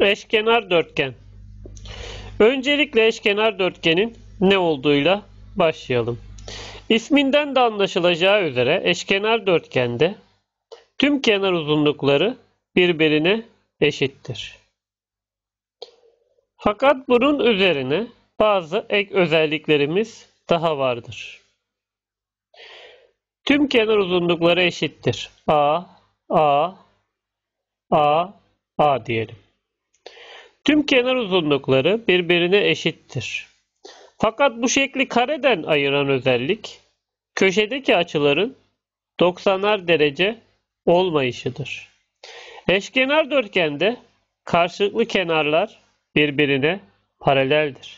Eşkenar dörtgen. Öncelikle eşkenar dörtgenin ne olduğuyla başlayalım. İsminden de anlaşılacağı üzere eşkenar dörtgende tüm kenar uzunlukları birbirine eşittir. Fakat bunun üzerine bazı ek özelliklerimiz daha vardır. Tüm kenar uzunlukları eşittir. A diyelim. Tüm kenar uzunlukları birbirine eşittir. Fakat bu şekli kareden ayıran özellik, köşedeki açıların 90'ar derece olmayışıdır. Eşkenar dörtgende karşılıklı kenarlar birbirine paraleldir.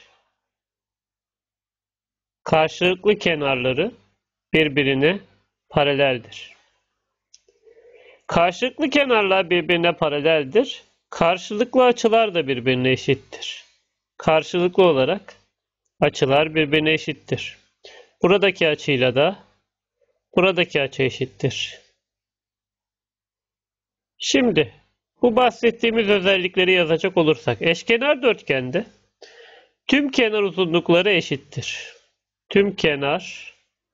Karşılıklı kenarları birbirine paraleldir. Karşılıklı kenarlar birbirine paraleldir. Karşılıklı açılar da birbirine eşittir. Karşılıklı olarak açılar birbirine eşittir. Buradaki açıyla da buradaki açı eşittir. Şimdi bu bahsettiğimiz özellikleri yazacak olursak eşkenar dörtgende tüm kenar uzunlukları eşittir. Tüm kenar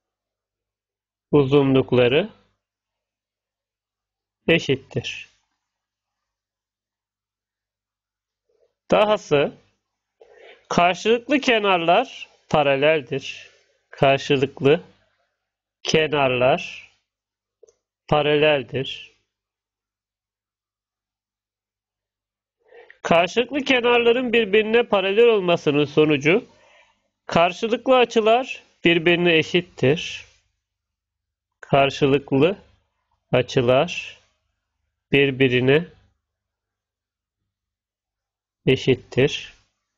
uzunlukları eşittir. Dahası karşılıklı kenarlar paraleldir. Karşılıklı kenarlar paraleldir. Karşılıklı kenarların birbirine paralel olmasının sonucu karşılıklı açılar birbirine eşittir. Karşılıklı açılar birbirine eşittir.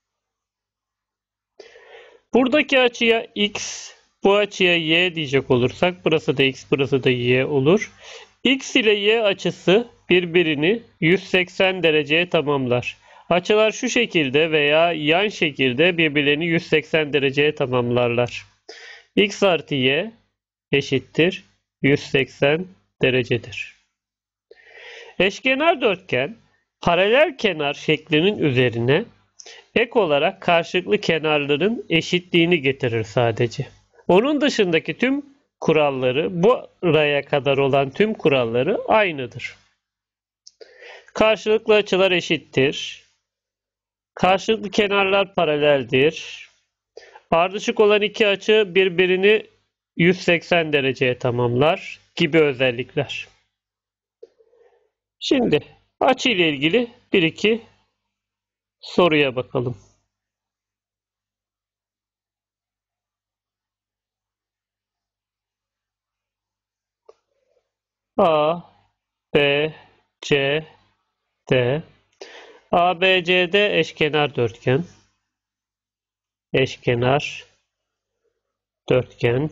Buradaki açıya x, bu açıya y diyecek olursak burası da x, burası da y olur. X ile y açısı birbirini 180 dereceye tamamlar. Açılar şu şekilde veya yan şekilde birbirlerini 180 dereceye tamamlarlar. X artı y eşittir 180 derecedir. Eşkenar dörtgen paralel kenar şeklinin üzerine ek olarak karşılıklı kenarların eşitliğini getirir sadece. Onun dışındaki tüm kuralları, buraya kadar olan tüm kuralları aynıdır. Karşılıklı açılar eşittir. Karşılıklı kenarlar paraleldir. Ardışık olan iki açı birbirini 180 dereceye tamamlar gibi özellikler. Şimdi açı ile ilgili bir iki soruya bakalım. A, B, C, D. ABCD eşkenar dörtgen. Eşkenar dörtgen.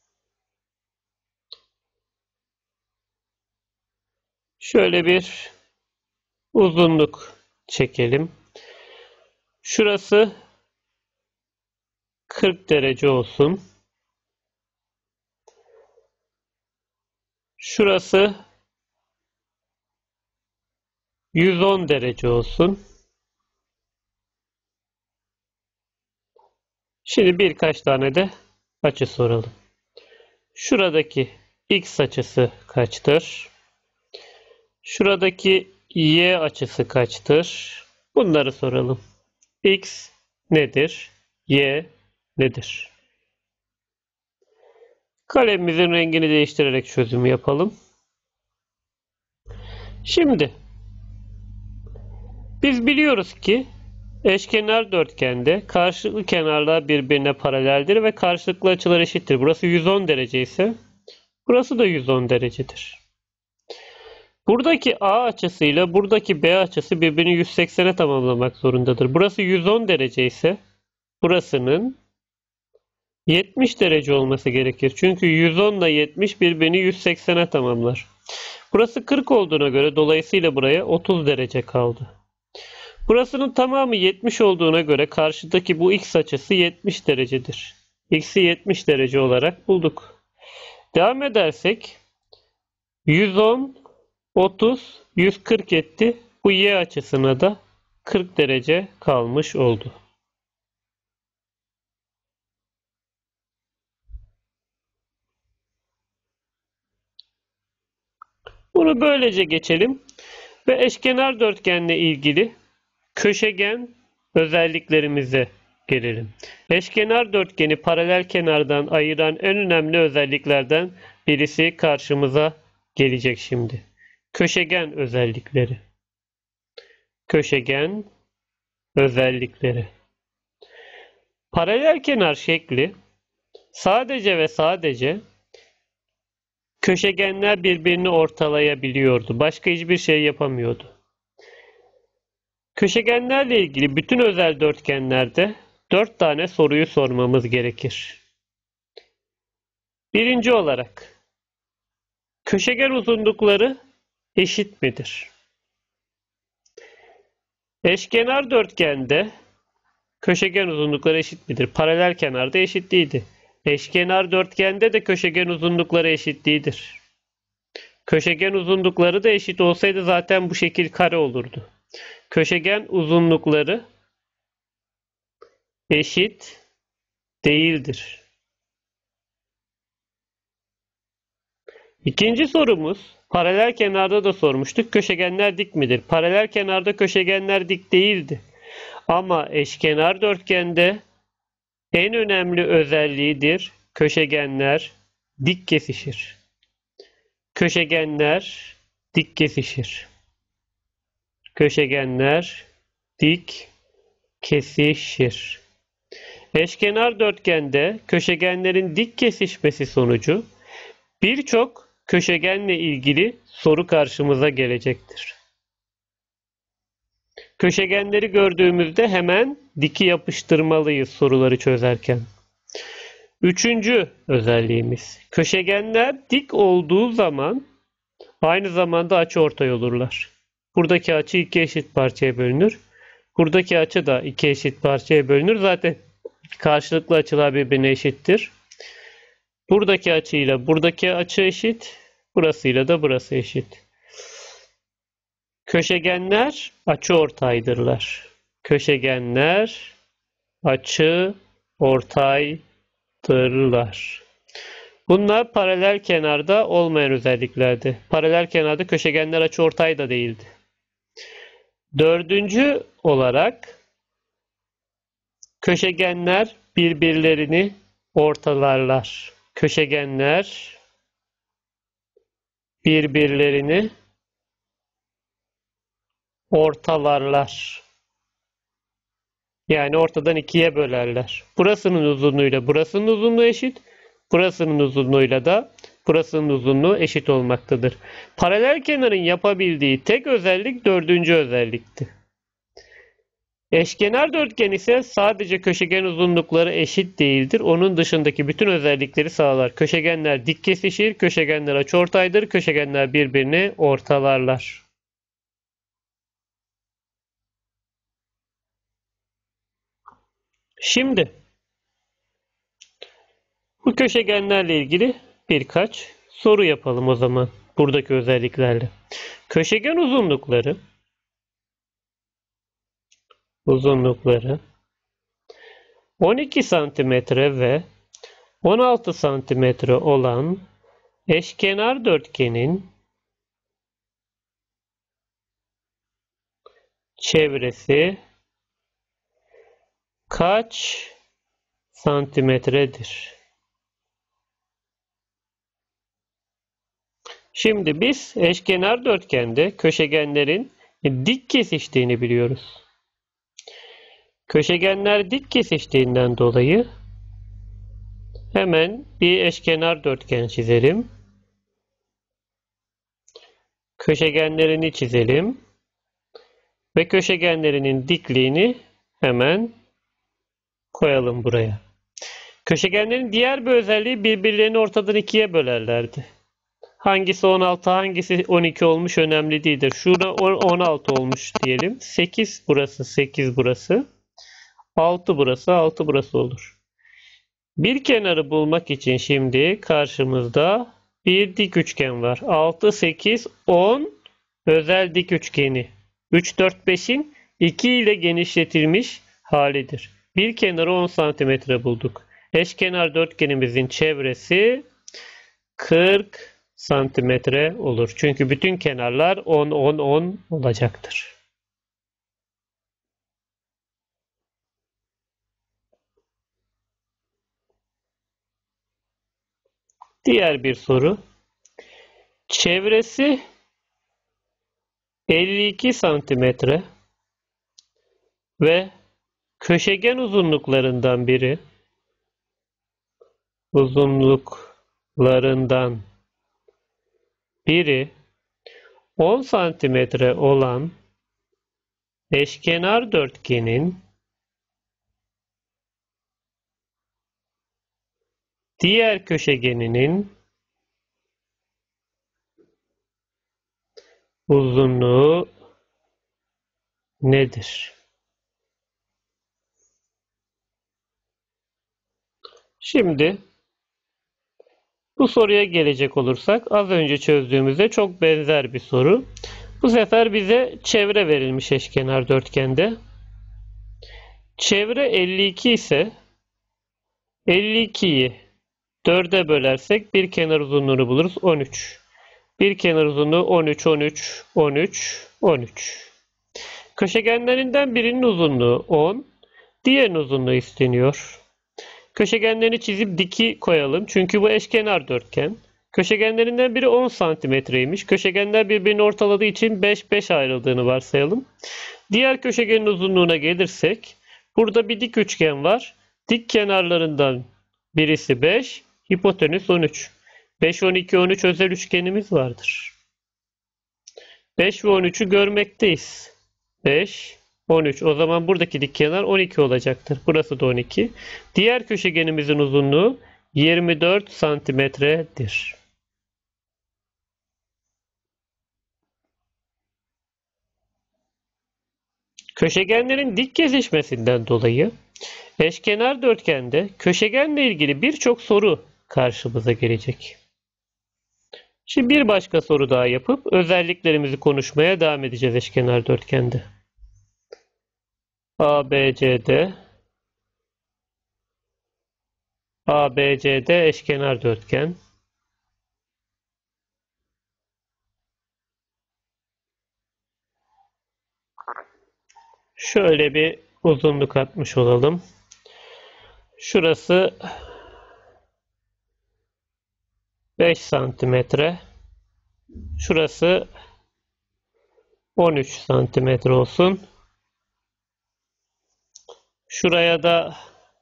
Şöyle bir uzunluk çekelim. Şurası 40 derece olsun. Şurası 110 derece olsun. Şimdi birkaç tane de açı soralım. Şuradaki x açısı kaçtır? Şuradaki y açısı kaçtır? Bunları soralım. X nedir? Y nedir? Kalemimizin rengini değiştirerek çözüm yapalım. Şimdi biz biliyoruz ki eşkenar dörtgende karşılıklı kenarlar birbirine paraleldir ve karşılıklı açılar eşittir. Burası 110 derece ise burası da 110 derecedir. Buradaki A açısıyla buradaki B açısı birbirini 180'e tamamlamak zorundadır. Burası 110 derece ise burasının 70 derece olması gerekir. Çünkü 110 ile 70 birbirini 180'e tamamlar. Burası 40 olduğuna göre dolayısıyla buraya 30 derece kaldı. Burasının tamamı 70 olduğuna göre karşıdaki bu x açısı 70 derecedir. X'i 70 derece olarak bulduk. Devam edersek 110, 30, 140 etti. Bu y açısına da 40 derece kalmış oldu. Bunu böylece geçelim ve eşkenar dörtgenle ilgili köşegen özelliklerimize gelelim. Eşkenar dörtgeni paralel kenardan ayıran en önemli özelliklerden birisi karşımıza gelecek şimdi. Köşegen özellikleri. Köşegen özellikleri. Paralel kenar şekli sadece ve sadece köşegenler birbirini ortalayabiliyordu. Başka hiçbir şey yapamıyordu. Köşegenlerle ilgili bütün özel dörtgenlerde 4 tane soruyu sormamız gerekir. Birinci olarak, köşegen uzunlukları eşit midir? Eşkenar dörtgende köşegen uzunlukları eşit midir? Paralel kenarda eşit değildi. Eşkenar dörtgende de köşegen uzunlukları eşit değildir. Köşegen uzunlukları da eşit olsaydı zaten bu şekil kare olurdu. Köşegen uzunlukları eşit değildir. İkinci sorumuz, paralel kenarda da sormuştuk. Köşegenler dik midir? Paralel kenarda köşegenler dik değildi. Ama eşkenar dörtgende en önemli özelliğidir. Köşegenler dik kesişir. Köşegenler dik kesişir. Köşegenler dik kesişir. Eşkenar dörtgende köşegenlerin dik kesişmesi sonucu birçok köşegenle ilgili soru karşımıza gelecektir. Köşegenleri gördüğümüzde hemen diki yapıştırmalıyız soruları çözerken. Üçüncü özelliğimiz. Köşegenler dik olduğu zaman aynı zamanda açıortay olurlar. Buradaki açı iki eşit parçaya bölünür. Buradaki açı da iki eşit parçaya bölünür. Zaten karşılıklı açılar birbirine eşittir. Buradaki açıyla buradaki açı eşit. Burasıyla da burası eşit. Köşegenler açıortaydırlar. Köşegenler açıortaydırlar. Bunlar paralel kenarda olmayan özelliklerdi. Paralel kenarda köşegenler açıortay da değildi. Dördüncü olarak köşegenler birbirlerini ortalarlar. Köşegenler birbirlerini ortalarlar. Yani ortadan ikiye bölerler. Burasının uzunluğuyla burasının uzunluğu eşit. Burasının uzunluğuyla da burasının uzunluğu eşit olmaktadır. Paralel kenarın yapabildiği tek özellik dördüncü özellikti. Eşkenar dörtgen ise sadece köşegen uzunlukları eşit değildir. Onun dışındaki bütün özellikleri sağlar. Köşegenler dik kesişir, köşegenler açıortaydır, köşegenler birbirini ortalarlar. Şimdi bu köşegenlerle ilgili birkaç soru yapalım o zaman buradaki özelliklerle. Köşegen uzunlukları 12 santimetre ve 16 santimetre olan eşkenar dörtgenin çevresi kaç santimetredir? Şimdi biz eşkenar dörtgende köşegenlerin dik kesiştiğini biliyoruz. Köşegenler dik kesiştiğinden dolayı hemen bir eşkenar dörtgen çizelim. Köşegenlerini çizelim. Ve köşegenlerinin dikliğini hemen koyalım buraya. Köşegenlerin diğer bir özelliği birbirlerini ortadan ikiye bölerlerdi. Hangisi 16, hangisi 12 olmuş önemli değildir. Şurada 16 olmuş diyelim. 8 burası, 8 burası. 6 burası, 6 burası olur. Bir kenarı bulmak için şimdi karşımızda bir dik üçgen var. 6, 8, 10 özel dik üçgeni. 3, 4, 5'in 2 ile genişletilmiş halidir. Bir kenarı 10 cm bulduk. Eşkenar dörtgenimizin çevresi 40 santimetre olur. Çünkü bütün kenarlar 10, 10, 10 olacaktır. Diğer bir soru. Çevresi 52 santimetre ve köşegen uzunluklarından biri 10 santimetre olan eşkenar dörtgenin diğer köşegeninin uzunluğu nedir? Şimdi bu soruya gelecek olursak az önce çözdüğümüzde çok benzer bir soru. Bu sefer bize çevre verilmiş eşkenar dörtgende. Çevre 52 ise 52'yi 4'e bölersek bir kenar uzunluğunu buluruz 13. Bir kenar uzunluğu 13, 13, 13, 13. Köşegenlerinden birinin uzunluğu 10, diğerinin uzunluğu isteniyor. Köşegenlerini çizip diki koyalım. Çünkü bu eşkenar dörtgen. Köşegenlerinden biri 10 santimetreymiş. Köşegenler birbirini ortaladığı için 5, 5 ayrıldığını varsayalım. Diğer köşegenin uzunluğuna gelirsek, burada bir dik üçgen var. Dik kenarlarından birisi 5, hipotenüs 13. 5, 12, 13 özel üçgenimiz vardır. 5 ve 13'ü görmekteyiz. 5, 13. O zaman buradaki dik kenar 12 olacaktır. Burası da 12. Diğer köşegenimizin uzunluğu 24 santimetredir. Köşegenlerin dik kesişmesinden dolayı eşkenar dörtgende köşegenle ilgili birçok soru karşımıza gelecek. Şimdi bir başka soru daha yapıp özelliklerimizi konuşmaya devam edeceğiz eşkenar dörtgende. ABCD eşkenar dörtgen. Şöyle bir uzunluk atmış olalım. Şurası 5 santimetre. Şurası 13 santimetre olsun. Şuraya da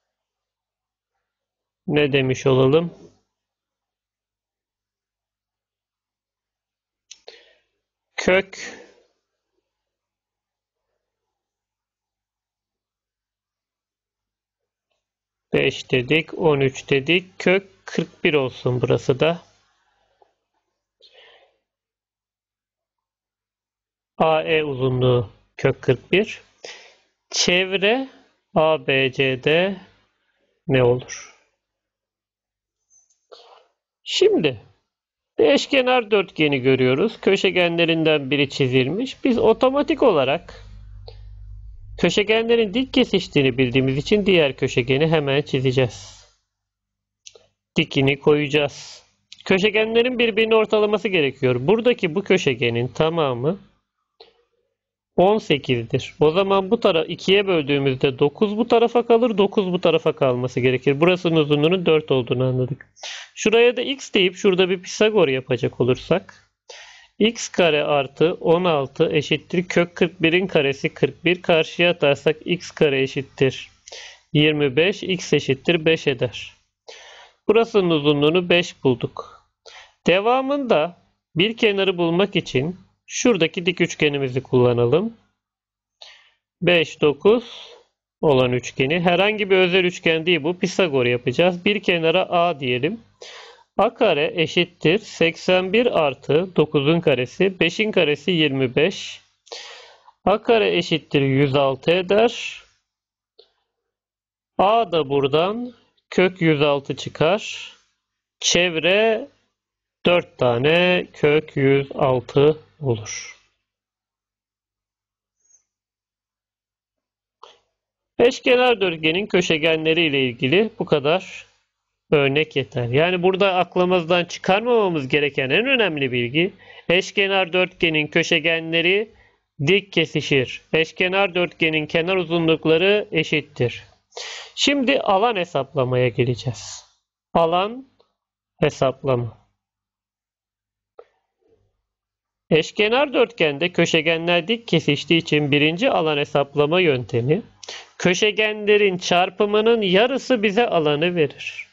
ne demiş olalım? Kök 5 dedik, 13 dedik. Kök 41 olsun burası da. AE uzunluğu kök 41. Çevre ABCD ne olur? Şimdi bir eşkenar dörtgeni görüyoruz. Köşegenlerinden biri çizilmiş. Biz otomatik olarak köşegenlerin dik kesiştiğini bildiğimiz için diğer köşegeni hemen çizeceğiz. Dikini koyacağız. Köşegenlerin birbirini ortalaması gerekiyor. Buradaki bu köşegenin tamamı 18'dir. O zaman bu taraf 2'ye böldüğümüzde 9 bu tarafa kalır, 9 bu tarafa kalması gerekir. Burasının uzunluğunun 4 olduğunu anladık. Şuraya da x deyip şurada bir Pisagor yapacak olursak x kare artı 16 eşittir kök 41'in karesi 41. Karşıya atarsak x kare eşittir 25, x eşittir 5 eder. Burasının uzunluğunu 5 bulduk. Devamında bir kenarı bulmak için şuradaki dik üçgenimizi kullanalım. 5, 9 olan üçgeni. Herhangi bir özel üçgen değil bu. Pisagor yapacağız. Bir kenara A diyelim. A kare eşittir 81 artı 9'un karesi. 5'in karesi 25. A kare eşittir 106 eder. A da buradan kök 106 çıkar. Çevre 4 tane kök 106 olur. Eşkenar dörtgenin köşegenleri ile ilgili bu kadar örnek yeter. Yani burada aklımızdan çıkarmamamız gereken en önemli bilgi, eşkenar dörtgenin köşegenleri dik kesişir. Eşkenar dörtgenin kenar uzunlukları eşittir. Şimdi alan hesaplamaya geleceğiz. Alan hesaplama. Eşkenar dörtgende köşegenler dik kesiştiği için birinci alan hesaplama yöntemi, köşegenlerin çarpımının yarısı bize alanı verir.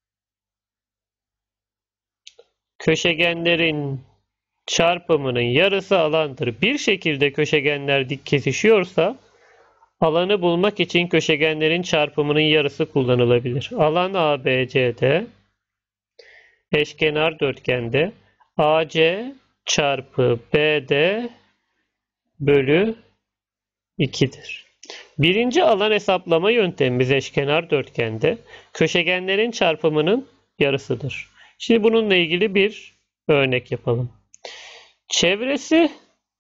Köşegenlerin çarpımının yarısı alandır. Bir şekilde köşegenler dik kesişiyorsa alanı bulmak için köşegenlerin çarpımının yarısı kullanılabilir. Alan ABC'de eşkenar dörtgende AC çarpı BD bölü 2'dir. Birinci alan hesaplama yöntemimiz eşkenar dörtgende köşegenlerin çarpımının yarısıdır. Şimdi bununla ilgili bir örnek yapalım. Çevresi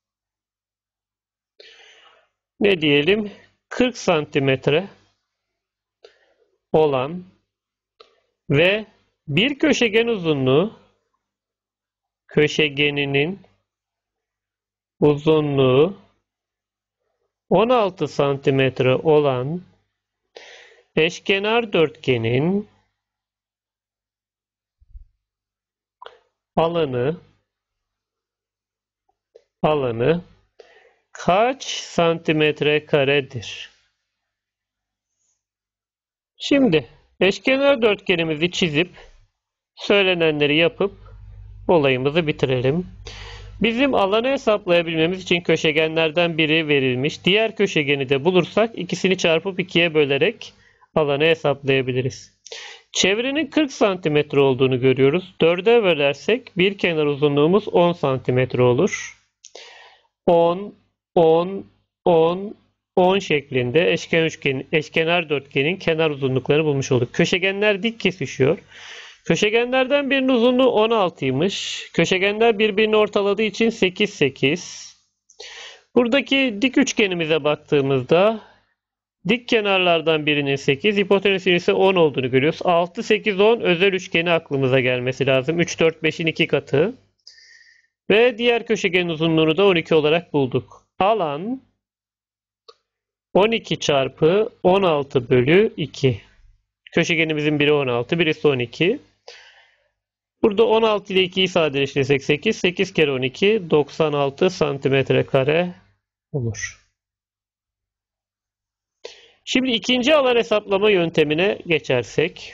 ne diyelim? 40 santimetre olan ve bir köşegen uzunluğu, köşegeninin uzunluğu 16 santimetre olan eşkenar dörtgenin alanı kaç santimetre karedir? Şimdi eşkenar dörtgenimizi çizip söylenenleri yapıp olayımızı bitirelim. Bizim alanı hesaplayabilmemiz için köşegenlerden biri verilmiş. Diğer köşegeni de bulursak ikisini çarpıp 2'ye bölerek alanı hesaplayabiliriz. Çevrenin 40 santimetre olduğunu görüyoruz. 4'e bölersek bir kenar uzunluğumuz 10 santimetre olur. 10, 10, 10, 10 şeklinde eşkenar dörtgenin kenar uzunluklarını bulmuş olduk. Köşegenler dik kesişiyor. Köşegenlerden birinin uzunluğu 16'ymış. Köşegenler birbirini ortaladığı için 8, 8. Buradaki dik üçgenimize baktığımızda dik kenarlardan birinin 8, hipotenüsün ise 10 olduğunu görüyoruz. 6, 8, 10 özel üçgeni aklımıza gelmesi lazım. 3, 4, 5'in 2 katı. Ve diğer köşegenin uzunluğunu da 12 olarak bulduk. Alan 12 çarpı 16 bölü 2. Köşegenimizin biri 16, birisi 12. Burada 16 ile 2'yi sadeleştirirsek 8. 8 kere 12 96 santimetre kare olur. Şimdi ikinci alan hesaplama yöntemine geçersek.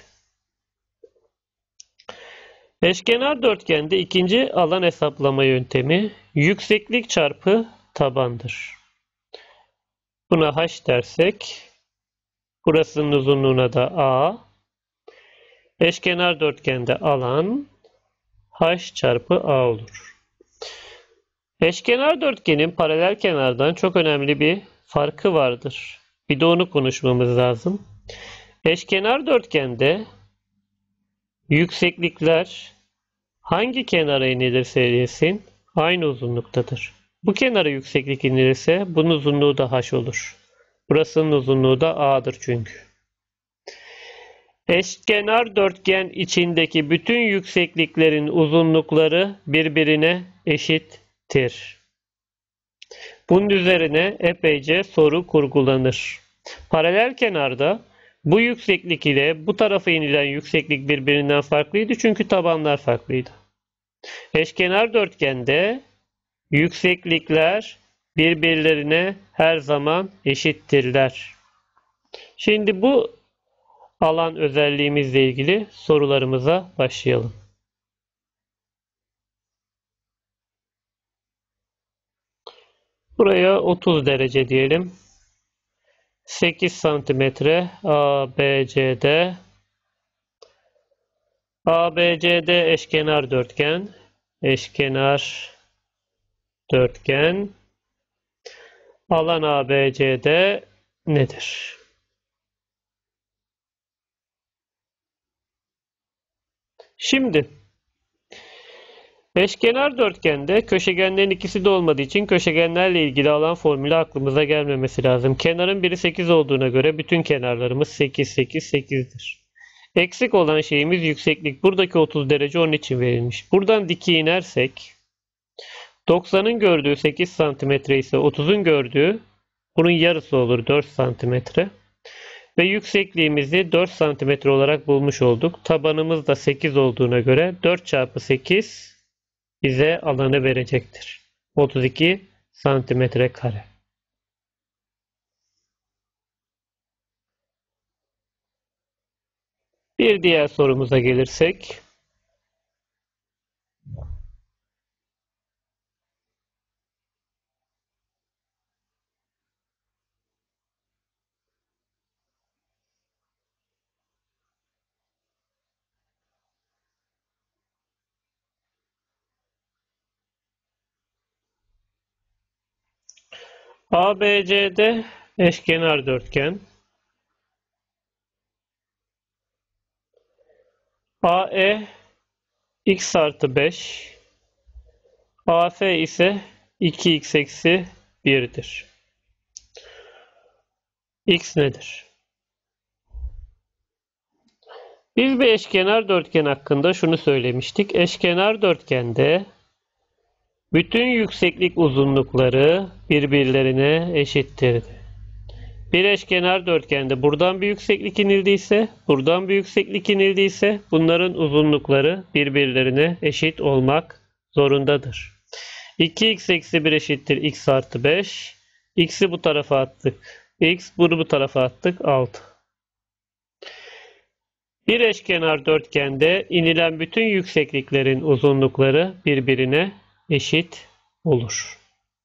Eşkenar dörtgende ikinci alan hesaplama yöntemi yükseklik çarpı tabandır. Buna h dersek burasının uzunluğuna da a. Eşkenar dörtgende alan h çarpı a olur. Eşkenar dörtgenin paralel kenardan çok önemli bir farkı vardır. Bir de onu konuşmamız lazım. Eşkenar dörtgende yükseklikler hangi kenara inilirse inilsin aynı uzunluktadır. Bu kenara yükseklik inilirse bunun uzunluğu da h olur. Burasının uzunluğu da a'dır çünkü. Eşkenar dörtgen içindeki bütün yüksekliklerin uzunlukları birbirine eşittir. Bunun üzerine epeyce soru kurgulanır. Paralel kenarda bu yükseklik ile bu tarafa inilen yükseklik birbirinden farklıydı çünkü tabanlar farklıydı. Eşkenar dörtgende yükseklikler birbirlerine her zaman eşittirler. Şimdi bu alan özelliğimizle ilgili sorularımıza başlayalım. Buraya 30 derece diyelim. 8 santimetre ABCD. ABCD eşkenar dörtgen. Eşkenar dörtgen. Alan ABCD nedir? Şimdi Eşkenar dörtgende köşegenlerin ikisi de olmadığı için köşegenlerle ilgili alan formülü aklımıza gelmemesi lazım. Kenarın biri 8 olduğuna göre bütün kenarlarımız 8, 8, 8'dir. Eksik olan şeyimiz yükseklik. Buradaki 30 derece onun için verilmiş. Buradan dikey inersek 90'ın gördüğü 8 cm ise 30'un gördüğü bunun yarısı olur 4 cm. Ve yüksekliğimizi 4 cm olarak bulmuş olduk. Tabanımız da 8 olduğuna göre 4 çarpı 8 bize alanı verecektir. 32 santimetre kare. Bir diğer sorumuza gelirsek. ABCD eşkenar dörtgen. AE x artı 5. AF ise 2x eksi 1'dir. X nedir? Biz bir eşkenar dörtgen hakkında şunu söylemiştik. Eşkenar dörtgende bütün yükseklik uzunlukları birbirlerine eşittirdi. Bir eşkenar dörtgende buradan bir yükseklik inildiyse, buradan bir yükseklik inildiyse bunların uzunlukları birbirlerine eşit olmak zorundadır. 2x eksi 1 eşittir x artı 5. X'i bu tarafa attık. X bunu bu tarafa attık. 6. Bir eşkenar dörtgende inilen bütün yüksekliklerin uzunlukları birbirine eşit olur.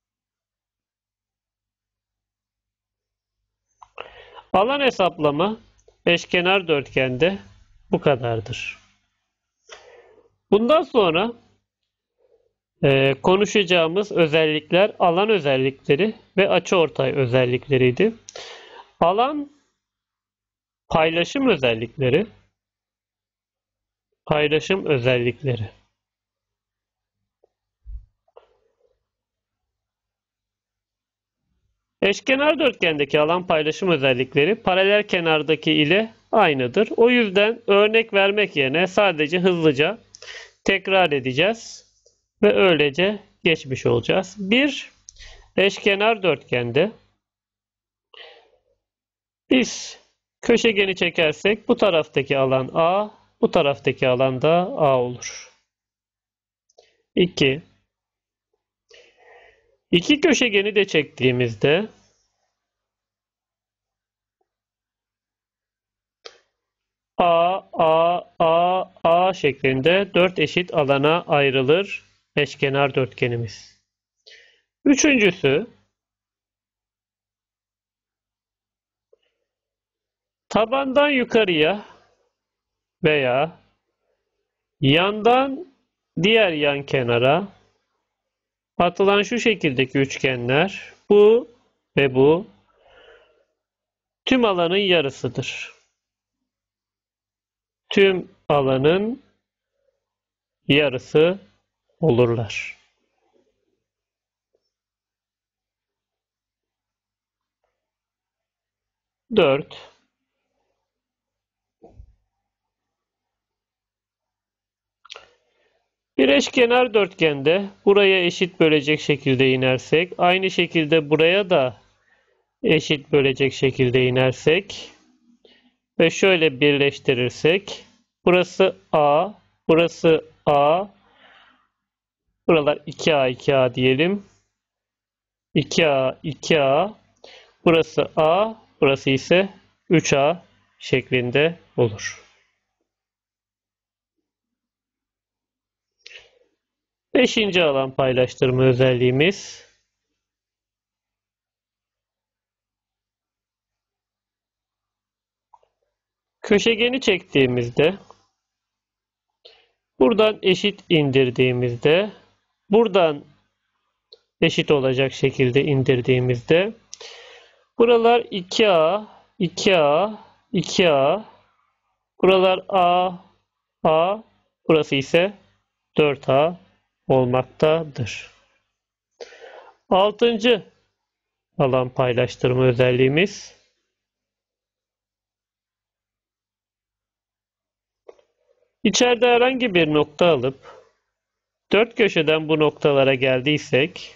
Alan hesaplama eşkenar dörtgende bu kadardır. Bundan sonra konuşacağımız özellikler alan özellikleri ve açıortay özellikleriydi. Alan paylaşım özellikleri. Eşkenar dörtgendeki alan paylaşım özellikleri paralel kenardaki ile aynıdır. O yüzden örnek vermek yerine sadece hızlıca tekrar edeceğiz ve öylece geçmiş olacağız. Bir eşkenar dörtgende biz köşegeni çekersek bu taraftaki alan A, bu taraftaki alan da A olur. 2. İki köşegeni de çektiğimizde A şeklinde 4 eşit alana ayrılır eşkenar dörtgenimiz. Üçüncüsü tabandan yukarıya veya yandan diğer yan kenara atılan şu şekildeki üçgenler bu ve bu tüm alanın yarısıdır. Tüm alanın yarısı olurlar. Dört. Bir eşkenar dörtgende buraya eşit bölecek şekilde inersek, aynı şekilde buraya da eşit bölecek şekilde inersek ve şöyle birleştirirsek, burası A, burası A, buralar 2A, 2A diyelim. 2A, 2A, burası A, burası ise 3A şeklinde olur. Beşinci alan paylaştırma özelliğimiz köşegeni çektiğimizde buradan eşit indirdiğimizde buradan eşit olacak şekilde indirdiğimizde buralar 2A, 2A, 2A, buralar A, A, burası ise 4A olmaktadır. 6. alan paylaştırma özelliğimiz. İçeride herhangi bir nokta alıp dört köşeden bu noktalara geldiysek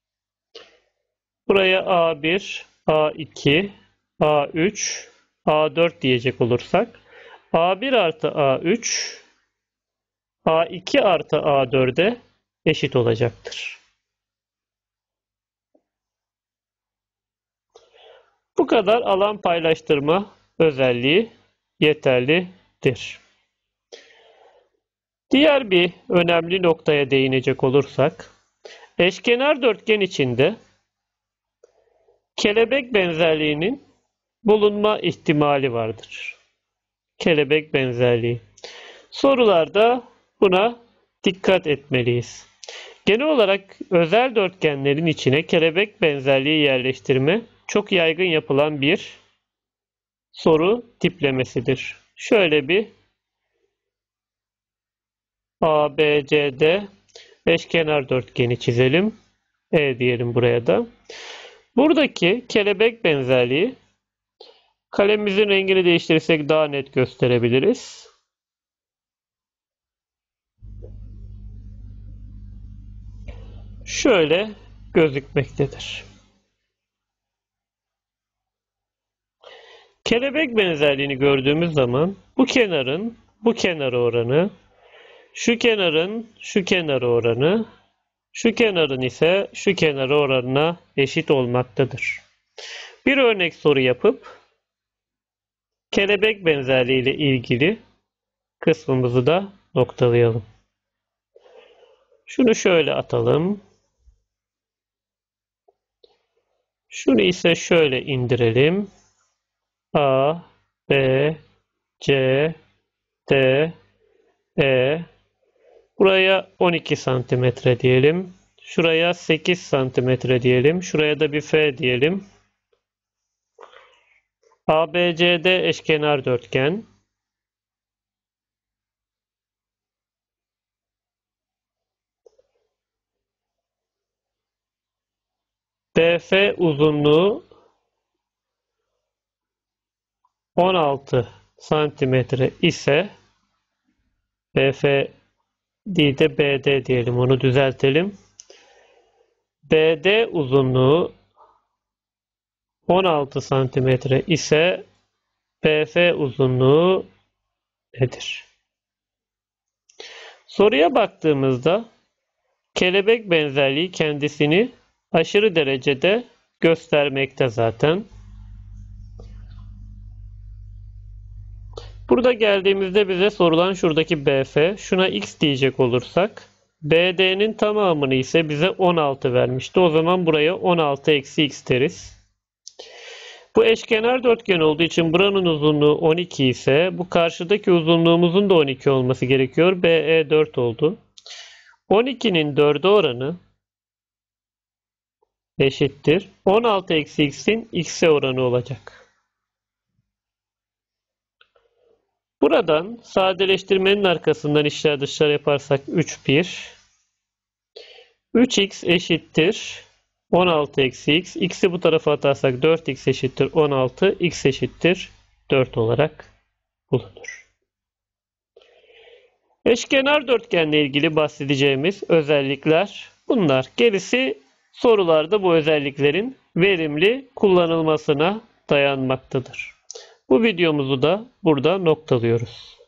buraya A1, A2, A3, A4 diyecek olursak A1 artı A3 A2 artı A4'e eşit olacaktır. Bu kadar alan paylaştırma özelliği yeterlidir. Diğer bir önemli noktaya değinecek olursak, eşkenar dörtgen içinde kelebek benzerliğinin bulunma ihtimali vardır. Kelebek benzerliği. Sorularda buna dikkat etmeliyiz. Genel olarak özel dörtgenlerin içine kelebek benzerliği yerleştirme çok yaygın yapılan bir soru tiplemesidir. Şöyle bir ABCD eşkenar dörtgeni çizelim. E diyelim buraya da. Buradaki kelebek benzerliği kalemimizin rengini değiştirirsek daha net gösterebiliriz. Şöyle gözükmektedir. Kelebek benzerliğini gördüğümüz zaman bu kenarın bu kenara oranı, şu kenarın şu kenara oranı, şu kenarın ise şu kenara oranına eşit olmaktadır. Bir örnek soru yapıp kelebek benzerliği ile ilgili kısmımızı da noktalayalım. Şunu şöyle atalım. Şunu ise şöyle indirelim. A, B, C, D, E. Buraya 12 santimetre diyelim. Şuraya 8 santimetre diyelim. Şuraya da bir F diyelim. ABCD eşkenar dörtgen. BF uzunluğu 16 santimetre ise BF değil de BD diyelim, onu düzeltelim. BD uzunluğu 16 santimetre ise BF uzunluğu nedir? Soruya baktığımızda kelebek benzerliği kendisini aşırı derecede göstermekte zaten. Burada geldiğimizde bize sorulan şuradaki BF, şuna x diyecek olursak BD'nin tamamını ise bize 16 vermişti. O zaman buraya 16 eksi x deriz. Bu eşkenar dörtgen olduğu için buranın uzunluğu 12 ise bu karşıdaki uzunluğumuzun da 12 olması gerekiyor. BE 4 oldu. 12'nin 4'e oranı eşittir 16 eksi x'in x'e oranı olacak. Buradan sadeleştirmenin arkasından içler dışlar yaparsak 3 3x eşittir 16 eksi x. X'i bu tarafa atarsak 4x eşittir 16. X eşittir 4 olarak bulunur. Eşkenar dörtgenle ilgili bahsedeceğimiz özellikler bunlar. Gerisi sorularda bu özelliklerin verimli kullanılmasına dayanmaktadır. Bu videomuzu da burada noktalıyoruz.